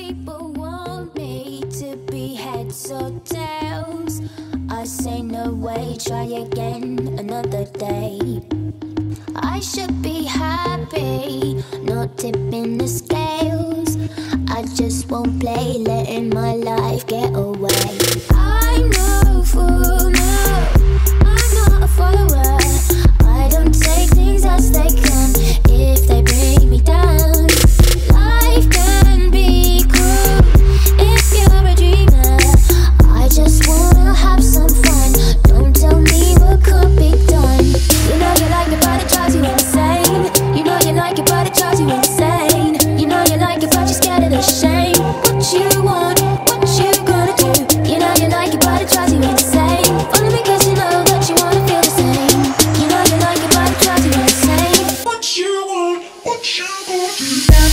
people want me to be heads or tails. I say no way, try again another day. I should be happy, not tipping the scales. I just won't play, letting my life get away. I know full well, I'm not a follower. I don't take things as they come if they bring me down. Life can be cruel if you're a dreamer. I just wanna have some fun. Don't tell me what could be done. You know you like it, but it drives you insane. You know you like it, but it drives you insane. You know you like it, but you're scared of the shame. What you want, what you gonna do? You know you like it, but it drives you insane. Only because you know that you wanna feel the same. You know you like it, but it drives you insane. What you want, what you gonna do?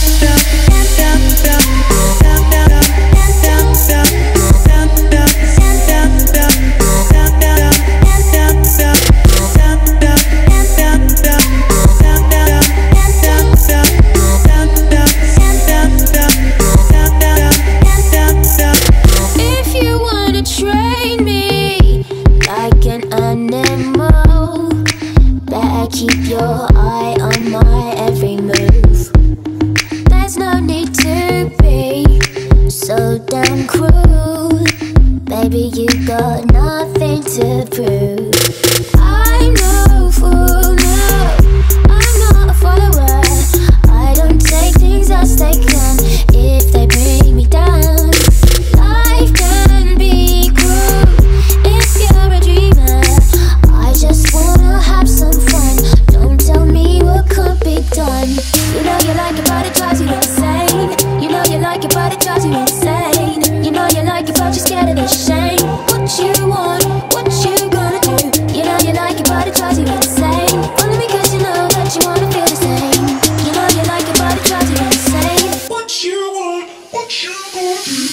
If you wanna train me like an animal, better keep your eye on my every move. There's no need to be so damn cruel. Baby, you got nothing to prove. I know full well, I'm not a follower. I don't take things as they come if they bring me down. Life can be cruel if you're a dreamer. I just wanna have some fun. Don't tell me what could be done. You know you like it, but it drives you insane. You know you like it, but it drives you insane. You know you like it, but you're scared of the shame. What you want, what you gonna do? You know you like it, but it drives you insane. Only because you know that you wanna feel the same. You know you like it, but it drives you insane. What you want, what you gonna do?